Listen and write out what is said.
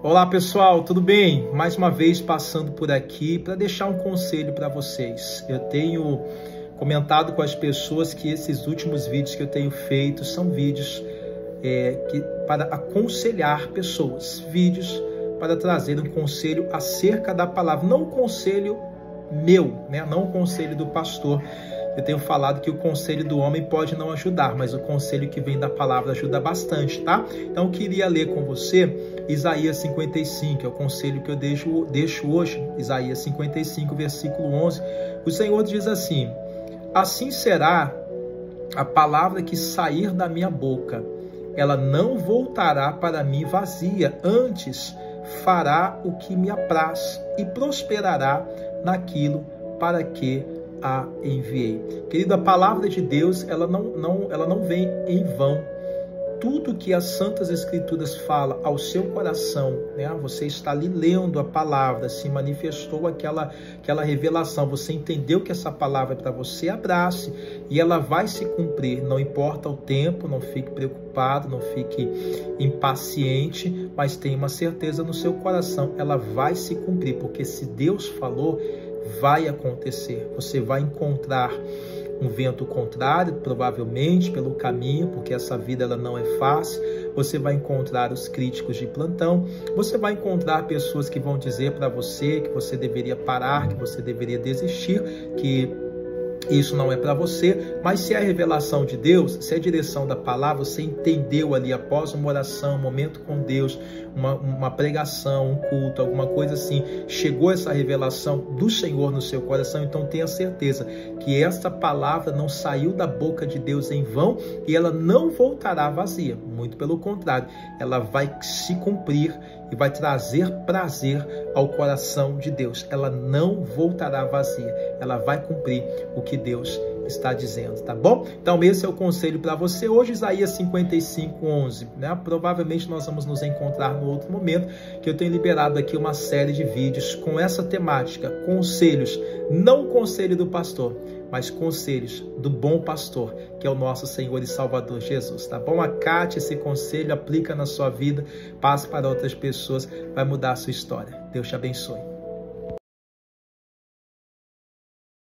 Olá pessoal, tudo bem? Mais uma vez passando por aqui para deixar um conselho para vocês. Eu tenho comentado com as pessoas que esses últimos vídeos que eu tenho feito são vídeos para aconselhar pessoas, vídeos para trazer um conselho acerca da palavra, não um conselho meu, né? Não um conselho do pastor. Eu tenho falado que o conselho do homem pode não ajudar, mas o conselho que vem da palavra ajuda bastante, tá? Então eu queria ler com você Isaías 55, é o conselho que eu deixo hoje, Isaías 55, versículo 11. O Senhor diz assim: assim será a palavra que sair da minha boca, ela não voltará para mim vazia, antes fará o que me apraz e prosperará naquilo para que a enviei. Querido, a palavra de Deus, ela não vem em vão. Tudo que as Santas Escrituras falam ao seu coração, né? Você está ali lendo a palavra, se manifestou aquela revelação, você entendeu que essa palavra é para você, abrace, e ela vai se cumprir, não importa o tempo, não fique preocupado, não fique impaciente, mas tenha uma certeza no seu coração, ela vai se cumprir, porque se Deus falou, vai acontecer. Você vai encontrar um vento contrário, provavelmente, pelo caminho, porque essa vida ela não é fácil. Você vai encontrar os críticos de plantão, você vai encontrar pessoas que vão dizer para você que você deveria parar, que você deveria desistir, que isso não é para você, mas se é a revelação de Deus, se é a direção da palavra, você entendeu ali após uma oração, um momento com Deus, uma pregação, um culto, alguma coisa assim, chegou essa revelação do Senhor no seu coração, então tenha certeza que essa palavra não saiu da boca de Deus em vão e ela não voltará vazia, muito pelo contrário, ela vai se cumprir e vai trazer prazer ao coração de Deus. Ela não voltará vazia, ela vai cumprir o que Deus está dizendo, tá bom? Então esse é o conselho para você hoje, Isaías 55, 11, né? Provavelmente nós vamos nos encontrar no outro momento, que eu tenho liberado aqui uma série de vídeos com essa temática, conselhos, não conselho do pastor, mas conselhos do bom pastor, que é o nosso Senhor e Salvador Jesus, tá bom? Acate esse conselho, aplica na sua vida, passe para outras pessoas, vai mudar a sua história. Deus te abençoe.